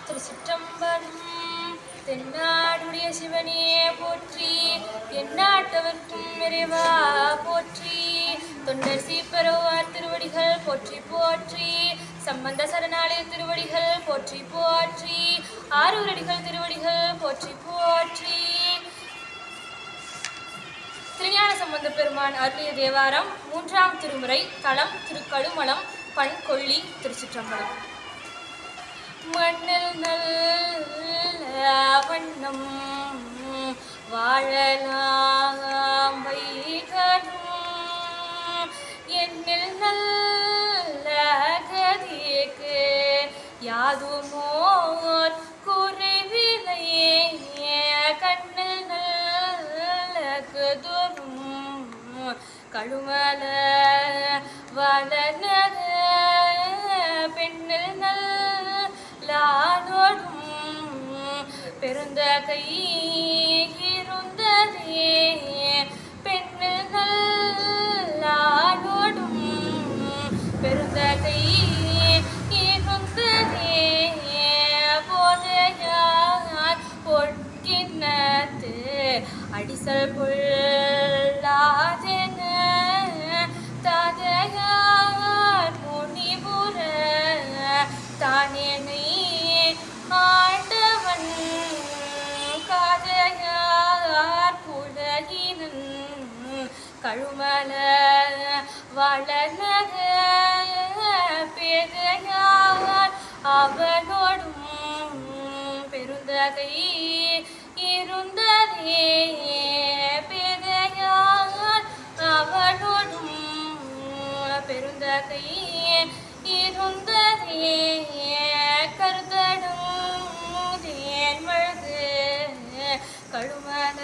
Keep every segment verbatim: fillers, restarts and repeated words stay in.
திருச்சிற்றம்பலம். தென்னாடுடைய சிவனே போற்றி, எந்நாட்டவர்க்கும் இறைவா போற்றி. தொண்டர் சீப்பரவார் திருவடிகள் போற்றி போற்றி. சம்பந்த சரணாலய திருவடிகள் போற்றி போற்றி. ஆரூரடிகள் திருவடிகள் போற்றி போற்றி. திருஞான சம்பந்த பெருமான் அருளிய தேவாரம் மூன்றாம் திருமுறை. தலம் திருக்கழுமலம். பண் கொள்ளி. திருச்சிற்றம்பலம். மண்ணில் நல்ல வண்ணம் வாழலாம் வைகரும், என்னில் நல்ல கதிக்கு யாதுமோர் குறைவிலையே. கண்ணில் நல்ல கதுரும் கழுமல வளநக பெண்ணில் நல்லானோடும் பெருந்த கை இருந்ததே. பெண்ணில் நல்லானோடும் பெருந்த கை இருந்ததே. போதையார் பொற்கிண்ணத்து அடிசல் பொல்லாதென தாதையார் முனிபுர தானேனை ஆண்டவன் காதையார் புலகினன் கழுமல வளநக பேதையார் அவனோடும் பெருந்தகை இருந்ததே. பேதையார் அவனோடும் பெருந்தகை இருந்ததே. கருதடும் தேன்மழகு கழுமல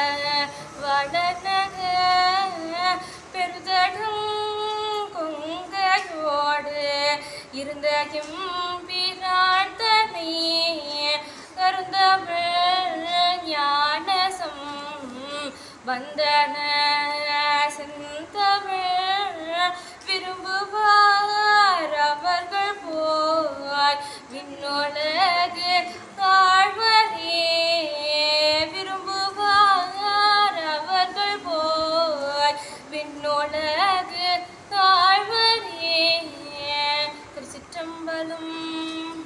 வளநக பெருதடும் கொங்கையோடு இருந்த எம்பிரான் தன்னை கருந்தமிழ் ஞானசம் வந்தன செந்தமிழ் விரும்புவார் அவர்கள் போய் விண்ணுலகு தாழ்வ